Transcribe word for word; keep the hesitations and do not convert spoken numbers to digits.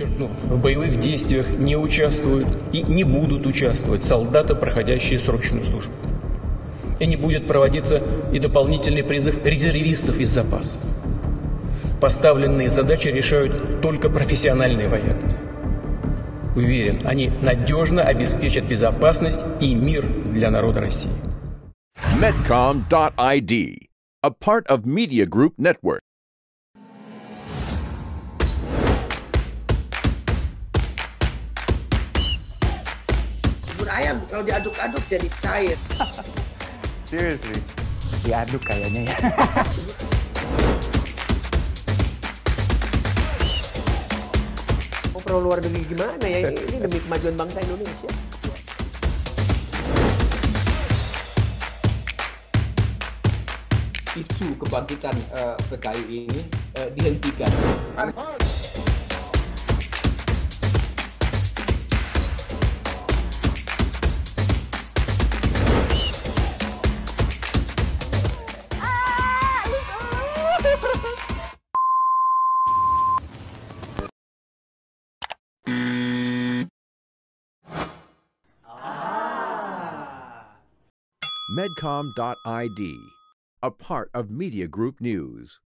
Подчеркну, в боевых действиях не участвуют и не будут участвовать солдаты, проходящие срочную службу. И не будет проводиться и дополнительный призыв резервистов из запаса. Поставленные задачи решают только профессиональные военные. Уверен, они надежно обеспечат безопасность и мир для народа России. Medcom dot I D, a part of Media Group Network. Bubur ayam kalau diaduk-aduk jadi cair. Seriously? Diaduk kayaknya ya. Mau perlu luar negeri gimana ya? Ini demi kemajuan bangsa Indonesia. Isu kebangkitan uh, P K I ini uh, dihentikan. Medcom dot I D, a part of Media Group News.